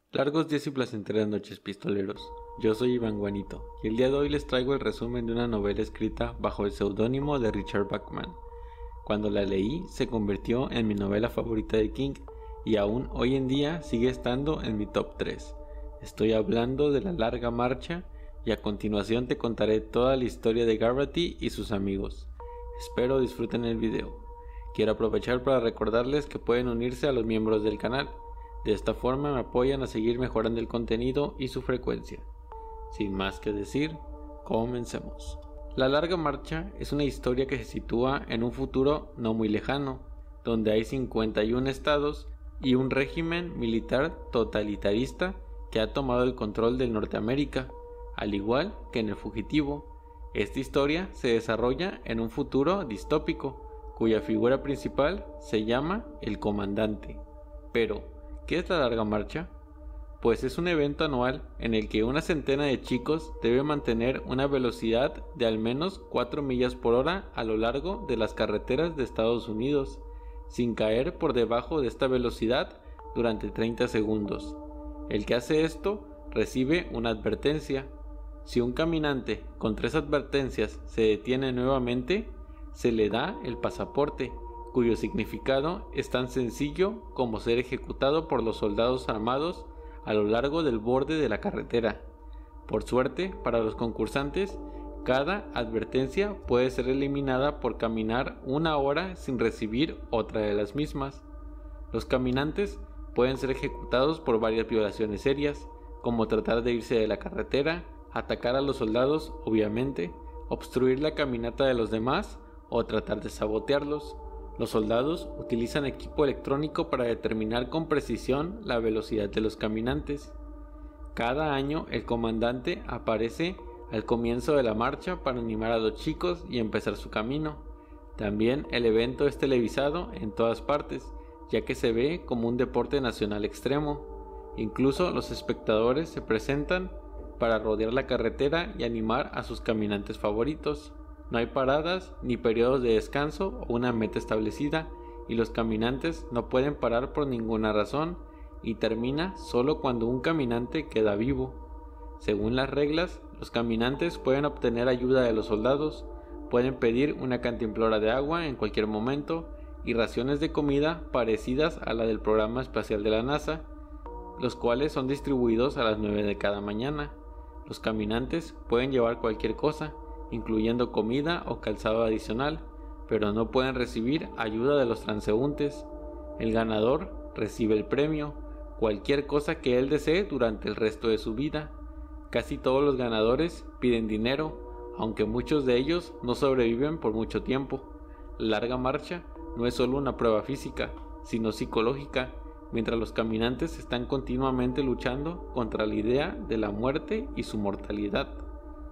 Largos días y placenteras noches, pistoleros. Yo soy Iván Guanito y el día de hoy les traigo el resumen de una novela escrita bajo el seudónimo de Richard Bachman. Cuando la leí se convirtió en mi novela favorita de King y aún hoy en día sigue estando en mi top 3. Estoy hablando de La Larga Marcha y a continuación te contaré toda la historia de Garrity y sus amigos. Espero disfruten el video. Quiero aprovechar para recordarles que pueden unirse a los miembros del canal. De esta forma me apoyan a seguir mejorando el contenido y su frecuencia. Sin más que decir, comencemos. La Larga Marcha es una historia que se sitúa en un futuro no muy lejano, donde hay 51 estados y un régimen militar totalitarista que ha tomado el control de Norteamérica, al igual que en El Fugitivo. Esta historia se desarrolla en un futuro distópico, cuya figura principal se llama el Comandante. Pero, ¿qué es la Larga Marcha? Pues es un evento anual en el que una centena de chicos debe mantener una velocidad de al menos 4 millas por hora a lo largo de las carreteras de Estados Unidos, sin caer por debajo de esta velocidad durante 30 segundos. El que hace esto recibe una advertencia. Si un caminante con 3 advertencias se detiene nuevamente, se le da el pasaporte, cuyo significado es tan sencillo como ser ejecutado por los soldados armados a lo largo del borde de la carretera. Por suerte, para los concursantes, cada advertencia puede ser eliminada por caminar 1 hora sin recibir otra de las mismas. Los caminantes pueden ser ejecutados por varias violaciones serias, como tratar de irse de la carretera, atacar a los soldados, obviamente, obstruir la caminata de los demás o tratar de sabotearlos. Los soldados utilizan equipo electrónico para determinar con precisión la velocidad de los caminantes. Cada año el comandante aparece al comienzo de la marcha para animar a los chicos y empezar su camino. También el evento es televisado en todas partes, ya que se ve como un deporte nacional extremo. Incluso los espectadores se presentan para rodear la carretera y animar a sus caminantes favoritos. No hay paradas ni periodos de descanso o una meta establecida, y los caminantes no pueden parar por ninguna razón, y termina solo cuando un caminante queda vivo. Según las reglas, los caminantes pueden obtener ayuda de los soldados, pueden pedir una cantimplora de agua en cualquier momento y raciones de comida parecidas a la del programa espacial de la NASA, los cuales son distribuidos a las 9 de cada mañana. Los caminantes pueden llevar cualquier cosa, incluyendo comida o calzado adicional, pero no pueden recibir ayuda de los transeúntes. El ganador recibe el premio, cualquier cosa que él desee durante el resto de su vida. Casi todos los ganadores piden dinero, aunque muchos de ellos no sobreviven por mucho tiempo. La Larga Marcha no es solo una prueba física, sino psicológica, mientras los caminantes están continuamente luchando contra la idea de la muerte y su mortalidad.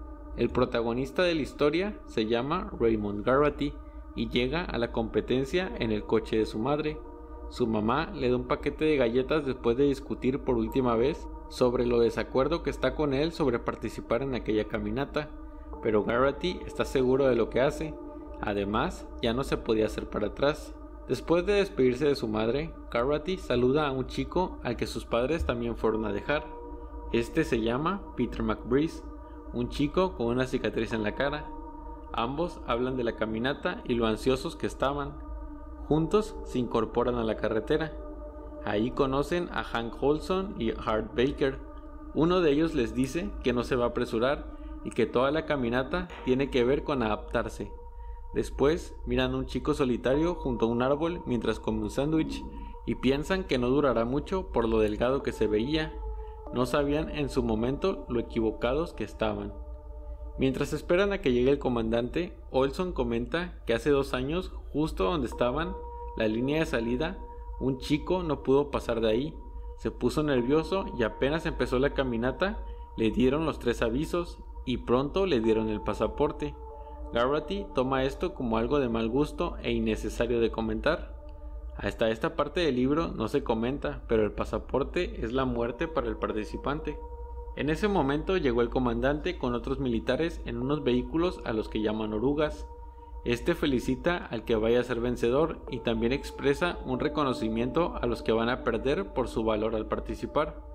El protagonista de la historia se llama Raymond Garrity y llega a la competencia en el coche de su madre. Su mamá le da un paquete de galletas después de discutir por última vez sobre lo desacuerdo que está con él sobre participar en aquella caminata, pero Garrity está seguro de lo que hace. Además, ya no se podía hacer para atrás. Después de despedirse de su madre, Garrity saluda a un chico al que sus padres también fueron a dejar. Este se llama Peter McBride, un chico con una cicatriz en la cara. Ambos hablan de la caminata y lo ansiosos que estaban. Juntos se incorporan a la carretera. Ahí conocen a Hank Olson y Art Baker. Uno de ellos les dice que no se va a apresurar y que toda la caminata tiene que ver con adaptarse. Después miran a un chico solitario junto a un árbol mientras come un sándwich y piensan que no durará mucho por lo delgado que se veía. No sabían en su momento lo equivocados que estaban. Mientras esperan a que llegue el comandante, Olson comenta que hace 2 años, justo donde estaban, la línea de salida, un chico no pudo pasar de ahí. Se puso nervioso y apenas empezó la caminata, le dieron los 3 avisos y pronto le dieron el pasaporte. Garrity toma esto como algo de mal gusto e innecesario de comentar. Hasta esta parte del libro no se comenta, pero el pasaporte es la muerte para el participante. En ese momento llegó el comandante con otros militares en unos vehículos a los que llaman orugas. Este felicita al que vaya a ser vencedor y también expresa un reconocimiento a los que van a perder por su valor al participar.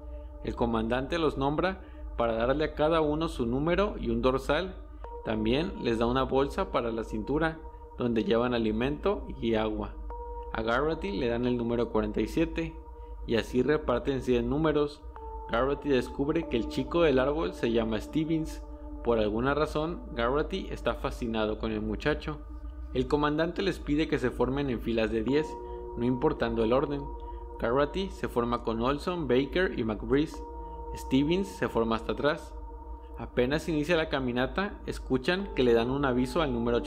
El comandante los nombra para darle a cada uno su número y un dorsal. También les da una bolsa para la cintura, donde llevan alimento y agua. A Garrity le dan el número 47, y así reparten 100 números. Garrity descubre que el chico del árbol se llama Stevens. Por alguna razón, Garrity está fascinado con el muchacho. El comandante les pide que se formen en filas de 10, no importando el orden. Garrity se forma con Olson, Baker y McBride. Stevens se forma hasta atrás. Apenas inicia la caminata, escuchan que le dan un aviso al número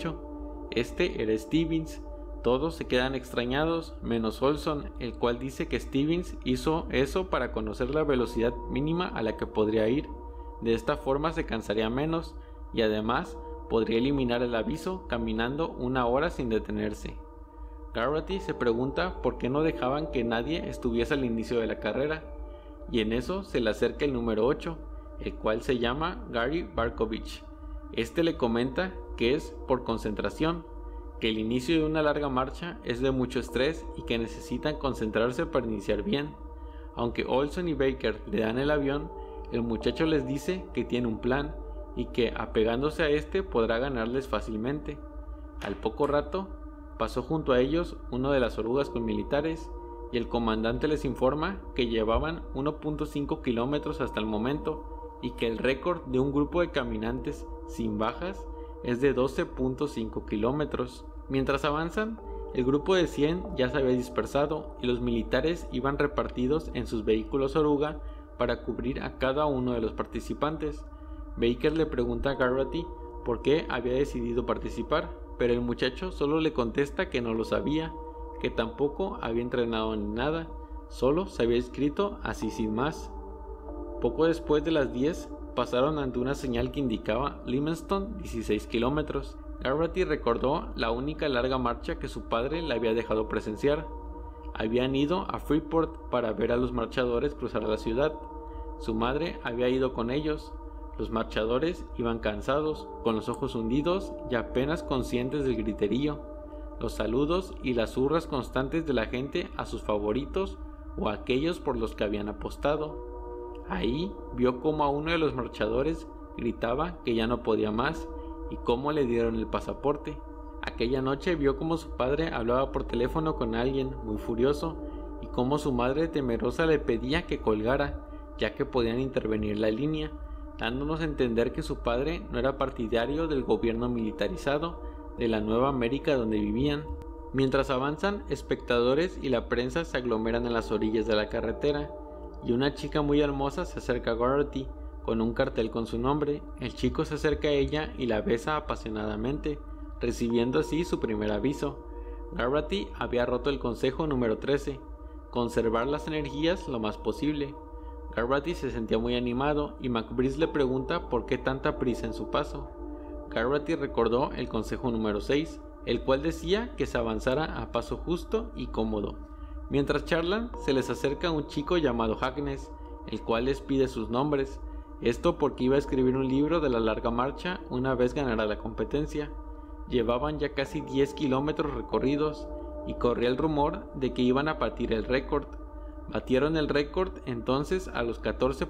88. Este era Stevens. Todos se quedan extrañados, menos Olson, el cual dice que Stevens hizo eso para conocer la velocidad mínima a la que podría ir. De esta forma se cansaría menos y además podría eliminar el aviso caminando 1 hora sin detenerse. Garrity se pregunta por qué no dejaban que nadie estuviese al inicio de la carrera, y en eso se le acerca el número 8, el cual se llama Gary Barkovich. Este le comenta que es por concentración, que el inicio de una larga marcha es de mucho estrés y que necesitan concentrarse para iniciar bien. Aunque Olson y Baker le dan el avión, el muchacho les dice que tiene un plan y que apegándose a este podrá ganarles fácilmente. Al poco rato, pasó junto a ellos uno de las orugas con militares y el comandante les informa que llevaban 1.5 kilómetros hasta el momento y que el récord de un grupo de caminantes sin bajas es de 12.5 kilómetros. Mientras avanzan, el grupo de 100 ya se había dispersado y los militares iban repartidos en sus vehículos oruga para cubrir a cada uno de los participantes. Baker le pregunta a Garrity por qué había decidido participar, pero el muchacho solo le contesta que no lo sabía, que tampoco había entrenado ni nada, solo se había inscrito así sin más. Poco después de las 10 pasaron ante una señal que indicaba Livingston 16 kilómetros. Garrity recordó la única larga marcha que su padre le había dejado presenciar. Habían ido a Freeport para ver a los marchadores cruzar la ciudad. Su madre había ido con ellos. Los marchadores iban cansados, con los ojos hundidos y apenas conscientes del griterío, los saludos y las hurras constantes de la gente a sus favoritos o a aquellos por los que habían apostado. Ahí vio cómo a uno de los marchadores gritaba que ya no podía más y cómo le dieron el pasaporte. Aquella noche vio cómo su padre hablaba por teléfono con alguien muy furioso y cómo su madre temerosa le pedía que colgara, ya que podían intervenir la línea, dándonos a entender que su padre no era partidario del gobierno militarizado de la Nueva América donde vivían. Mientras avanzan, espectadores y la prensa se aglomeran en las orillas de la carretera, y una chica muy hermosa se acerca a Garrity con un cartel con su nombre. El chico se acerca a ella y la besa apasionadamente, recibiendo así su primer aviso. Garrity había roto el consejo número 13, conservar las energías lo más posible. Garrity se sentía muy animado y McBride le pregunta por qué tanta prisa en su paso. Garrity recordó el consejo número 6, el cual decía que se avanzara a paso justo y cómodo. Mientras charlan, se les acerca un chico llamado Harkness, el cual les pide sus nombres, esto porque iba a escribir un libro de la larga marcha una vez ganara la competencia. Llevaban ya casi 10 kilómetros recorridos y corría el rumor de que iban a batir el récord. Batieron el récord entonces a los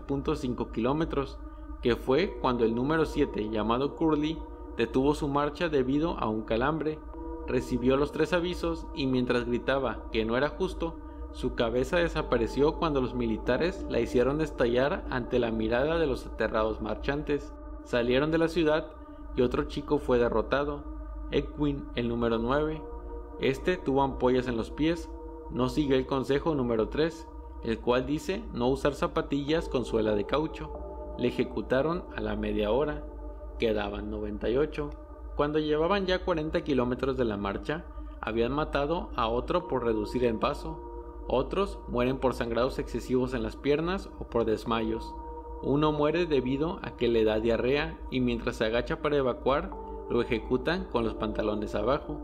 14.5 kilómetros, que fue cuando el número 7, llamado Curly, detuvo su marcha debido a un calambre. Recibió los 3 avisos y mientras gritaba que no era justo, su cabeza desapareció cuando los militares la hicieron estallar ante la mirada de los aterrados marchantes. Salieron de la ciudad y otro chico fue derrotado, Edwin, el número 9. Este tuvo ampollas en los pies. No siguió el consejo número 3, el cual dice no usar zapatillas con suela de caucho. Le ejecutaron a la media hora. Quedaban 98. Cuando llevaban ya 40 kilómetros de la marcha, habían matado a otro por reducir el paso. Otros mueren por sangrados excesivos en las piernas o por desmayos. Uno muere debido a que le da diarrea y mientras se agacha para evacuar, lo ejecutan con los pantalones abajo.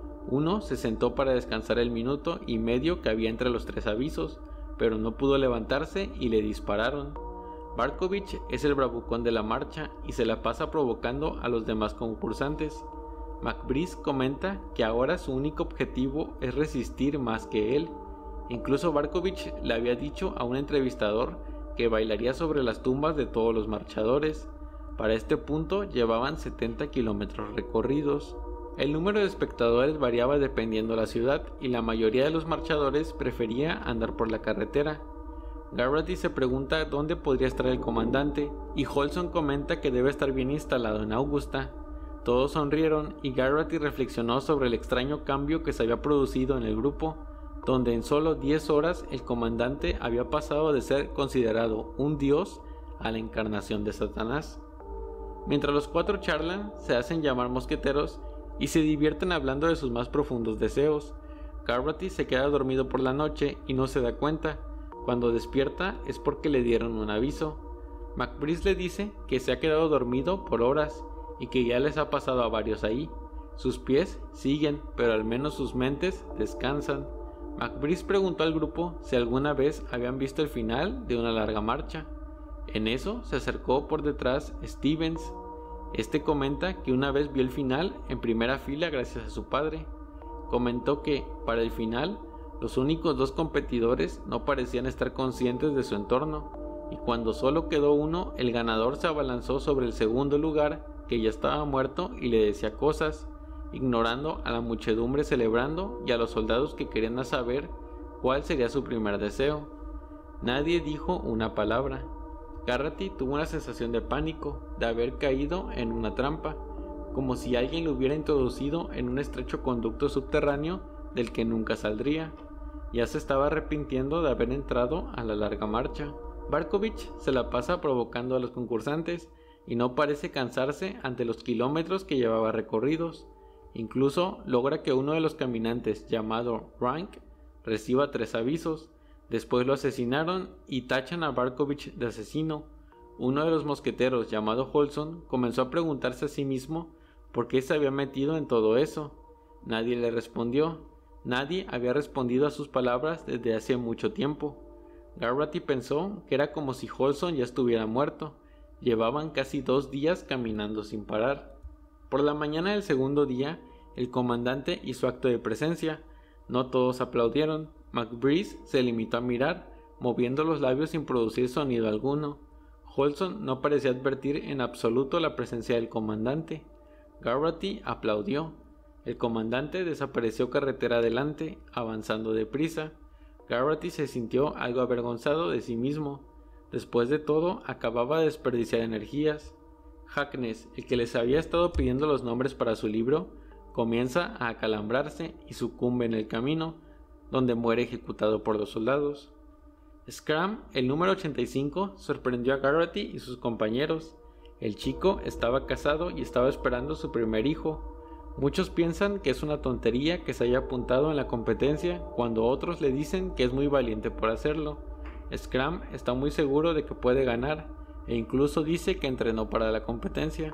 Uno se sentó para descansar el minuto y medio que había entre los 3 avisos, pero no pudo levantarse y le dispararon. Barkovich es el bravucón de la marcha y se la pasa provocando a los demás concursantes. McBride comenta que ahora su único objetivo es resistir más que él. Incluso Barkovich le había dicho a un entrevistador que bailaría sobre las tumbas de todos los marchadores. Para este punto llevaban 70 kilómetros recorridos. El número de espectadores variaba dependiendo de la ciudad y la mayoría de los marchadores prefería andar por la carretera. Garrity se pregunta dónde podría estar el comandante y Holson comenta que debe estar bien instalado en Augusta. Todos sonrieron y Garrity reflexionó sobre el extraño cambio que se había producido en el grupo, donde en solo 10 horas el comandante había pasado de ser considerado un dios a la encarnación de Satanás. Mientras los cuatro charlan, se hacen llamar mosqueteros y se divierten hablando de sus más profundos deseos. Garrity se queda dormido por la noche y no se da cuenta. Cuando despierta es porque le dieron un aviso. McBride le dice que se ha quedado dormido por horas y que ya les ha pasado a varios ahí. Sus pies siguen, pero al menos sus mentes descansan. McBride preguntó al grupo si alguna vez habían visto el final de una larga marcha. En eso se acercó por detrás Stevens. Este comenta que una vez vio el final en primera fila gracias a su padre. Comentó que, para el final, los únicos dos competidores no parecían estar conscientes de su entorno, y cuando solo quedó uno, el ganador se abalanzó sobre el segundo lugar, que ya estaba muerto, y le decía cosas, ignorando a la muchedumbre celebrando y a los soldados que querían saber cuál sería su primer deseo. Nadie dijo una palabra. Garrity tuvo una sensación de pánico, de haber caído en una trampa, como si alguien lo hubiera introducido en un estrecho conducto subterráneo del que nunca saldría. Ya se estaba arrepintiendo de haber entrado a la larga marcha. Barkovich se la pasa provocando a los concursantes y no parece cansarse ante los kilómetros que llevaba recorridos. Incluso logra que uno de los caminantes, llamado Rank, reciba 3 avisos. Después lo asesinaron y tachan a Barkovich de asesino. Uno de los mosqueteros, llamado Holson, comenzó a preguntarse a sí mismo por qué se había metido en todo eso. Nadie le respondió. Nadie había respondido a sus palabras desde hace mucho tiempo. Garrity pensó que era como si Holson ya estuviera muerto. Llevaban casi 2 días caminando sin parar. Por la mañana del segundo día, el comandante hizo acto de presencia. No todos aplaudieron. McBride se limitó a mirar, moviendo los labios sin producir sonido alguno. Holson no parecía advertir en absoluto la presencia del comandante. Garrity aplaudió. El comandante desapareció carretera adelante, avanzando deprisa. Garrity se sintió algo avergonzado de sí mismo. Después de todo, acababa de desperdiciar energías. Harkness, el que les había estado pidiendo los nombres para su libro, comienza a acalambrarse y sucumbe en el camino, donde muere ejecutado por los soldados. Scram, el número 85, sorprendió a Garrity y sus compañeros. El chico estaba casado y estaba esperando su primer hijo. Muchos piensan que es una tontería que se haya apuntado en la competencia, cuando otros le dicen que es muy valiente por hacerlo. Scram está muy seguro de que puede ganar, e incluso dice que entrenó para la competencia.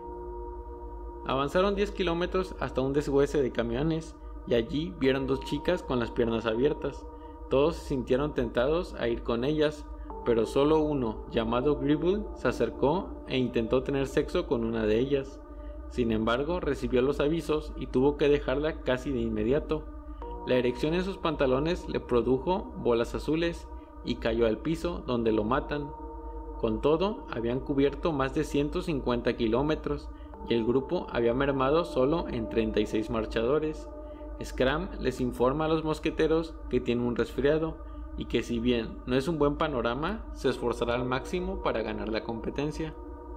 Avanzaron 10 kilómetros hasta un deshuese de camiones, y allí vieron 2 chicas con las piernas abiertas. Todos se sintieron tentados a ir con ellas, pero solo uno, llamado Gribble, se acercó e intentó tener sexo con una de ellas. Sin embargo, recibió los avisos y tuvo que dejarla casi de inmediato. La erección en sus pantalones le produjo bolas azules y cayó al piso, donde lo matan. Con todo, habían cubierto más de 150 kilómetros y el grupo había mermado solo en 36 marchadores. Scram les informa a los mosqueteros que tiene un resfriado y que, si bien no es un buen panorama, se esforzará al máximo para ganar la competencia.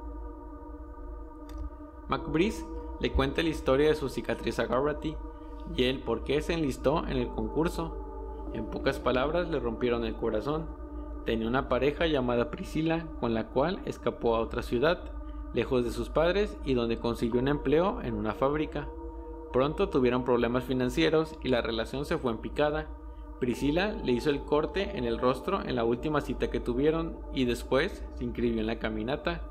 McBride le cuenta la historia de su cicatriz a Garrity y el por qué se enlistó en el concurso. En pocas palabras, le rompieron el corazón. Tenía una pareja llamada Priscilla, con la cual escapó a otra ciudad, lejos de sus padres, y donde consiguió un empleo en una fábrica. Pronto tuvieron problemas financieros y la relación se fue en picada. Priscilla le hizo el corte en el rostro en la última cita que tuvieron y después se inscribió en la caminata.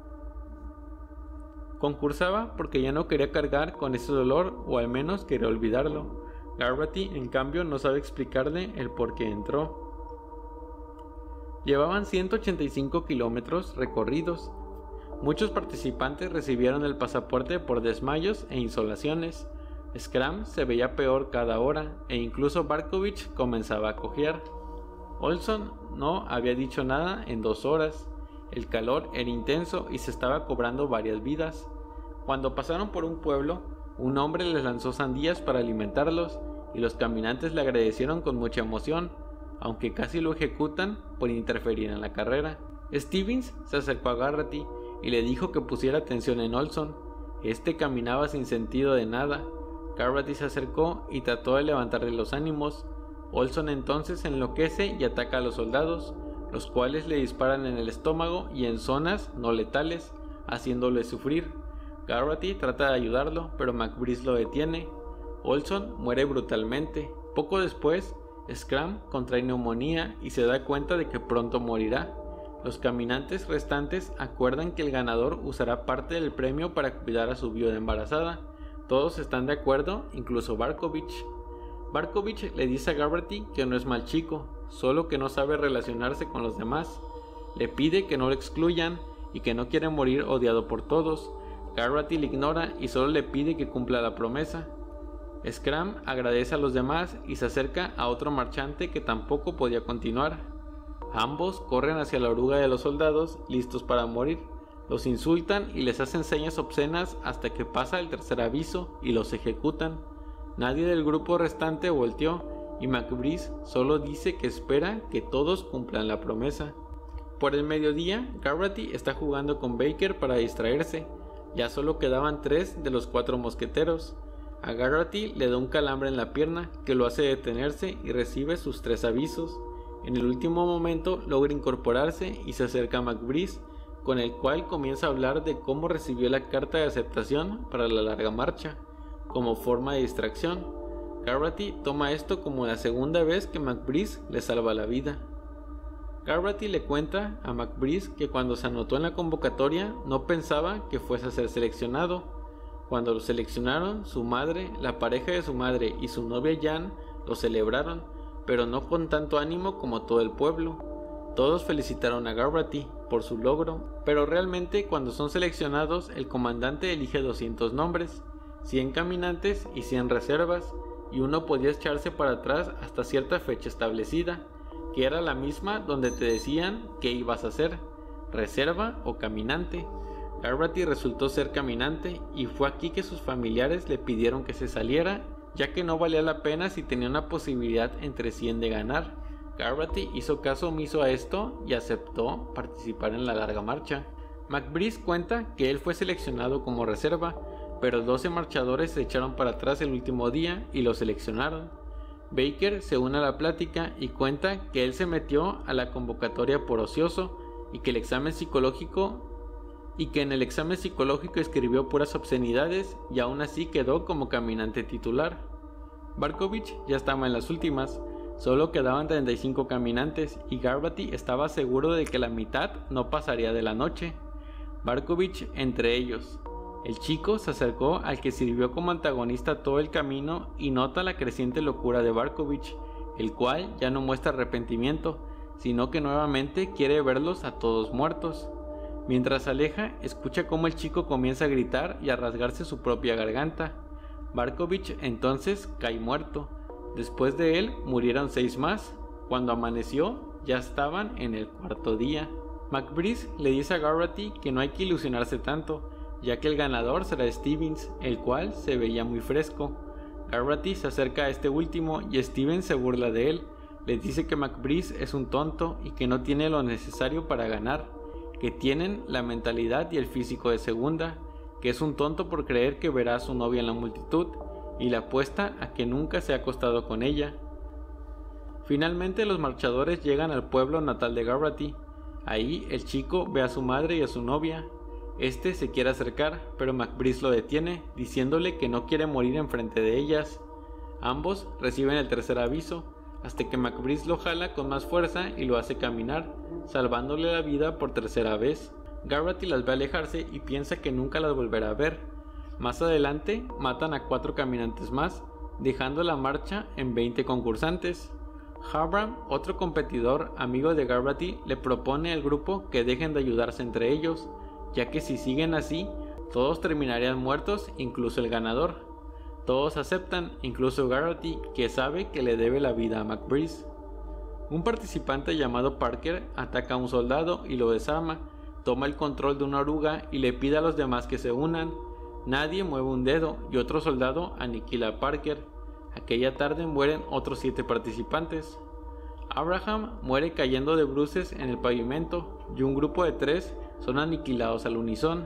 Concursaba porque ya no quería cargar con ese dolor, o al menos quería olvidarlo. Garrity, en cambio, no sabe explicarle el por qué entró. Llevaban 185 kilómetros recorridos. Muchos participantes recibieron el pasaporte por desmayos e insolaciones. Scram se veía peor cada hora e incluso Barkovich comenzaba a cojear. Olson no había dicho nada en 2 horas. El calor era intenso y se estaba cobrando varias vidas. Cuando pasaron por un pueblo, un hombre les lanzó sandías para alimentarlos y los caminantes le agradecieron con mucha emoción, aunque casi lo ejecutan por interferir en la carrera. Stevens se acercó a Garrity y le dijo que pusiera atención en Olson. Este caminaba sin sentido de nada. Garrity se acercó y trató de levantarle los ánimos. Olson entonces enloquece y ataca a los soldados, los cuales le disparan en el estómago y en zonas no letales, haciéndole sufrir. Garrity trata de ayudarlo, pero McBride lo detiene. Olson muere brutalmente. Poco después, Scram contrae neumonía y se da cuenta de que pronto morirá. Los caminantes restantes acuerdan que el ganador usará parte del premio para cuidar a su viuda embarazada. Todos están de acuerdo, incluso Barkovich. Barkovich le dice a Garrity que no es mal chico, solo que no sabe relacionarse con los demás. Le pide que no lo excluyan y que no quiere morir odiado por todos. Garrity le ignora y solo le pide que cumpla la promesa. Scram agradece a los demás y se acerca a otro marchante que tampoco podía continuar. Ambos corren hacia la oruga de los soldados, listos para morir. Los insultan y les hacen señas obscenas hasta que pasa el tercer aviso y los ejecutan. Nadie del grupo restante volteó y McBride solo dice que espera que todos cumplan la promesa. Por el mediodía, Garrity está jugando con Baker para distraerse. Ya solo quedaban 3 de los 4 mosqueteros. A Garrity le da un calambre en la pierna que lo hace detenerse y recibe sus 3 avisos. En el último momento logra incorporarse y se acerca a McBride, con el cual comienza a hablar de cómo recibió la carta de aceptación para la larga marcha, como forma de distracción. Garrity toma esto como la segunda vez que McBride le salva la vida. Garrity le cuenta a McBride que cuando se anotó en la convocatoria no pensaba que fuese a ser seleccionado. Cuando lo seleccionaron, su madre, la pareja de su madre y su novia Jan lo celebraron, pero no con tanto ánimo como todo el pueblo. Todos felicitaron a Garrity por su logro, pero realmente cuando son seleccionados el comandante elige 200 nombres, 100 caminantes y 100 reservas, y uno podía echarse para atrás hasta cierta fecha establecida, que era la misma donde te decían qué ibas a hacer, reserva o caminante. Garrity resultó ser caminante y fue aquí que sus familiares le pidieron que se saliera, ya que no valía la pena si tenía una posibilidad entre 100 de ganar. Garrity hizo caso omiso a esto y aceptó participar en la larga marcha. McBride cuenta que él fue seleccionado como reserva, pero 12 marchadores se echaron para atrás el último día y lo seleccionaron. Baker se une a la plática y cuenta que él se metió a la convocatoria por ocioso y que en el examen psicológico escribió puras obscenidades y aún así quedó como caminante titular. Barkovich ya estaba en las últimas, solo quedaban 35 caminantes y Garrity estaba seguro de que la mitad no pasaría de la noche. Barkovich entre ellos. El chico se acercó al que sirvió como antagonista todo el camino y nota la creciente locura de Barkovich, el cual ya no muestra arrepentimiento, sino que nuevamente quiere verlos a todos muertos. Mientras se aleja, escucha cómo el chico comienza a gritar y a rasgarse su propia garganta. Barkovich entonces cae muerto. Después de él murieron 6 más. Cuando amaneció, ya estaban en el 4.º día. McBride le dice a Garrity que no hay que ilusionarse tanto, ya que el ganador será Stevens, el cual se veía muy fresco. Garrity se acerca a este último y Stevens se burla de él. Le dice que McBride es un tonto y que no tiene lo necesario para ganar, que tienen la mentalidad y el físico de segunda, que es un tonto por creer que verá a su novia en la multitud, y le apuesta a que nunca se ha acostado con ella. Finalmente los marchadores llegan al pueblo natal de Garrity. Ahí el chico ve a su madre y a su novia. Este se quiere acercar, pero McBride lo detiene, diciéndole que no quiere morir enfrente de ellas. Ambos reciben el tercer aviso, hasta que McBride lo jala con más fuerza y lo hace caminar, salvándole la vida por tercera vez. Garrity las ve alejarse y piensa que nunca las volverá a ver. Más adelante matan a 4 caminantes más, dejando la marcha en 20 concursantes. Habram, otro competidor amigo de Garrity, le propone al grupo que dejen de ayudarse entre ellos, ya que si siguen así, todos terminarían muertos, incluso el ganador. Todos aceptan, incluso Garrity, que sabe que le debe la vida a McBride. Un participante llamado Parker ataca a un soldado y lo desarma, toma el control de una oruga y le pide a los demás que se unan. Nadie mueve un dedo y otro soldado aniquila a Parker. Aquella tarde mueren otros 7 participantes. Abraham muere cayendo de bruces en el pavimento y un grupo de 3 son aniquilados al unisón.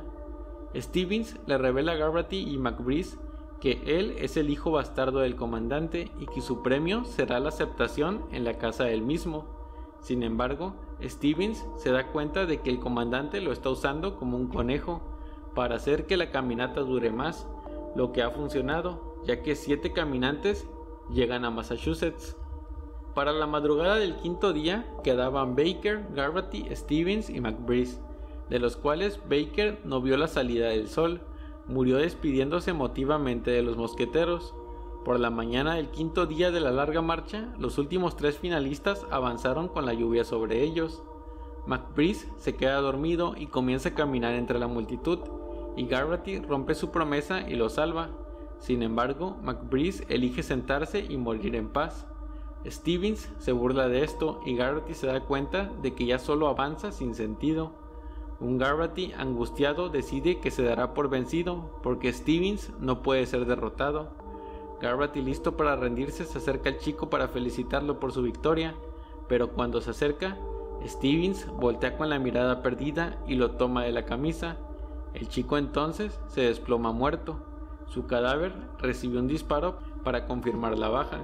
Stevens le revela a Garrity y McBride que él es el hijo bastardo del comandante y que su premio será la aceptación en la casa del mismo. Sin embargo, Stevens se da cuenta de que el comandante lo está usando como un conejo para hacer que la caminata dure más, lo que ha funcionado, ya que 7 caminantes llegan a Massachusetts. Para la madrugada del quinto día quedaban Baker, Garrity, Stevens y McBride, de los cuales Baker no vio la salida del sol, murió despidiéndose emotivamente de los mosqueteros. Por la mañana del quinto día de la larga marcha, los últimos 3 finalistas avanzaron con la lluvia sobre ellos. McBride se queda dormido y comienza a caminar entre la multitud, y Garrity rompe su promesa y lo salva. Sin embargo, McBride elige sentarse y morir en paz. Stevens se burla de esto y Garrity se da cuenta de que ya solo avanza sin sentido. Un Garrity angustiado decide que se dará por vencido porque Stevens no puede ser derrotado. Garrity, listo para rendirse, se acerca al chico para felicitarlo por su victoria, pero cuando se acerca, Stevens voltea con la mirada perdida y lo toma de la camisa. El chico entonces se desploma muerto. Su cadáver recibió un disparo para confirmar la baja.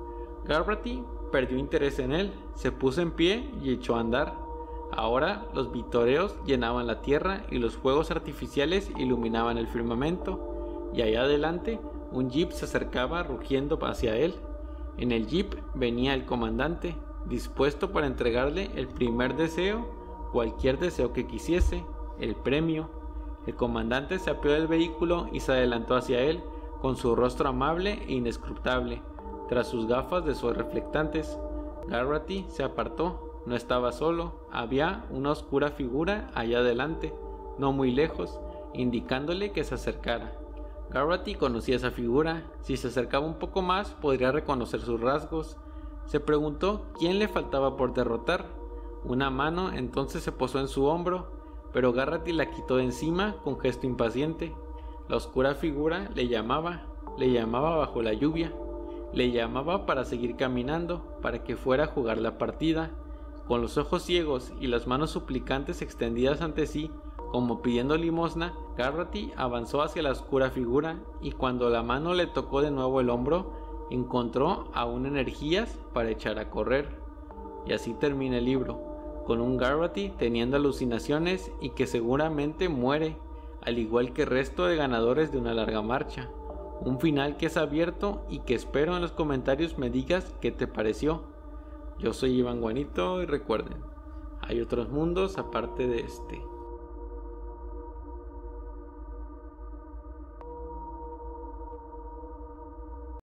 Garrity perdió interés en él, se puso en pie y echó a andar. Ahora los vitoreos llenaban la tierra y los fuegos artificiales iluminaban el firmamento, y allá adelante un jeep se acercaba rugiendo hacia él. En el jeep venía el comandante, dispuesto para entregarle el primer deseo, cualquier deseo que quisiese, el premio. El comandante se apeó del vehículo y se adelantó hacia él, con su rostro amable e inescrutable, tras sus gafas de sol reflectantes. Garrity se apartó. No estaba solo, había una oscura figura allá adelante, no muy lejos, indicándole que se acercara. Garrity conocía esa figura, si se acercaba un poco más podría reconocer sus rasgos. Se preguntó quién le faltaba por derrotar. Una mano entonces se posó en su hombro, pero Garrity la quitó de encima con gesto impaciente. La oscura figura le llamaba bajo la lluvia, le llamaba para seguir caminando, para que fuera a jugar la partida. Con los ojos ciegos y las manos suplicantes extendidas ante sí, como pidiendo limosna, Garrity avanzó hacia la oscura figura y cuando la mano le tocó de nuevo el hombro, encontró aún energías para echar a correr. Y así termina el libro, con un Garrity teniendo alucinaciones y que seguramente muere, al igual que el resto de ganadores de una larga marcha. Un final que es abierto y que espero en los comentarios me digas qué te pareció. Yo soy Iván Guanito y recuerden, hay otros mundos aparte de este.